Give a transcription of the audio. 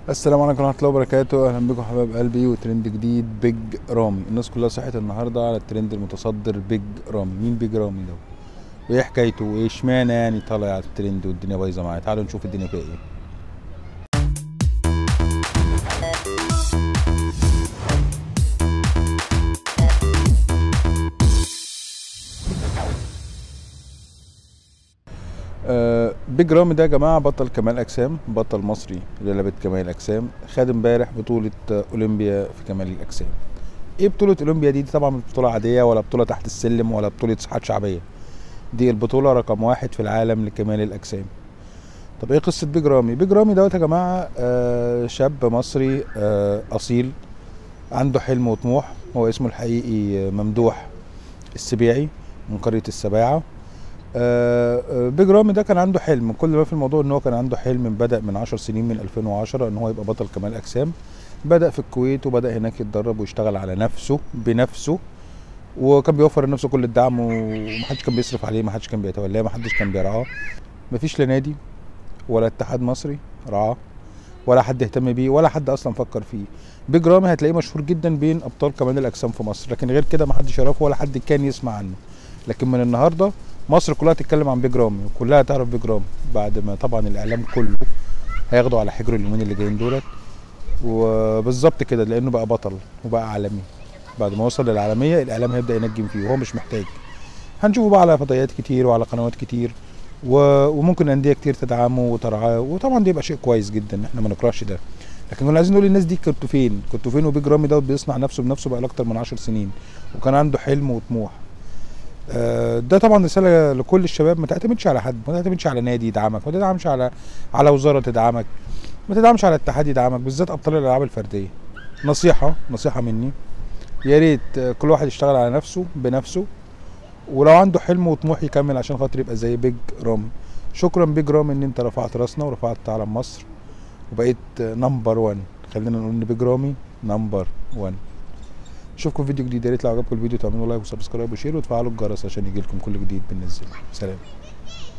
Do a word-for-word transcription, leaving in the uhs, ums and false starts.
السلام عليكم ورحمة الله وبركاته. أهلا بكم حبايب قلبي وترند جديد بيج رامي. الناس كلها صحت النهاردة على الترند المتصدر بيج رامي. مين بيج رامي ده؟ وإيه حكايته؟ وإيه اشمعنى يعني طالع على الترند والدنيا بايظة معاه؟ تعالوا نشوف الدنيا فيها إيه. آه بيج رامي ده يا جماعة بطل كمال أجسام، بطل مصري للعبة كمال الأجسام. خد امبارح بطولة آه، أولمبيا في كمال الأجسام. ايه بطولة اولمبيا دي؟ دي طبعا مش بطولة عادية ولا بطولة تحت السلم ولا بطولة صحات شعبية. دي البطولة رقم واحد في العالم لكمال الأجسام. طب ايه قصة بيج رامي؟ بيج رامي دوت يا جماعة آه شاب مصري آه أصيل، عنده حلم وطموح. هو اسمه الحقيقي ممدوح السبيعي من قرية السباعة. آه آه، بيج رامي ده كان عنده حلم. كل ما في الموضوع ان هو كان عنده حلم بدأ من عشر سنين، من ألفين وعشرة، ان هو يبقى بطل كمال أجسام. بدأ في الكويت وبدأ هناك يتدرب ويشتغل على نفسه بنفسه، وكان بيوفر لنفسه كل الدعم ومحدش كان بيصرف عليه، محدش كان بيتولاه، محدش كان بيرعاه. مفيش لا نادي ولا اتحاد مصري رعاه ولا حد اهتم بيه ولا حد اصلا فكر فيه. بيج رامي هتلاقيه مشهور جدا بين ابطال كمال الاجسام في مصر، لكن غير كده محدش يعرفه ولا حد كان يسمع عنه. لكن من النهارده مصر كلها تتكلم عن بيج رامي وكلها تعرف بيج رامي، بعد ما طبعا الاعلام كله هياخدوا على حجره اليومين اللي جايين دولت. وبالظبط كده لانه بقى بطل وبقى عالمي. بعد ما وصل للعالميه الاعلام هيبدا ينجم فيه وهو مش محتاج. هنشوفه بقى على فضائيات كتير وعلى قنوات كتير و- وممكن انديه كتير تدعمه وترعاه، وطبعا ده يبقى شيء كويس جدا، احنا ما نكرهش ده. لكن كنا عايزين نقول للناس دي كنتوا فين؟ كنتوا فين وبيج رامي دوت بيصنع نفسه بنفسه بقى اكتر من عشر سنين وكان عنده حلم وطموح. آه، ده طبعا رساله لكل الشباب: ما تعتمدش على حد، ما تعتمدش على نادي يدعمك، ما تدعمش على على وزاره تدعمك، ما تدعمش على اتحاد يدعمك، بالذات ابطال الالعاب الفرديه. نصيحه نصيحه مني، يا ريت آه، كل واحد يشتغل على نفسه بنفسه، ولو عنده حلم وطموح يكمل عشان خاطر يبقى زي بيج رامي. شكرا بيج رامي ان انت رفعت راسنا ورفعت علم مصر وبقيت نمبر وان. خلينا نقول ان بيج رامي نمبر وان. اشوفكم في فيديو جديد. يا ريت لو عجبكم الفيديو تعملوا لايك وسبسكرايب وشير وتفعلوا الجرس عشان يجيلكم كل جديد بننزله. سلام.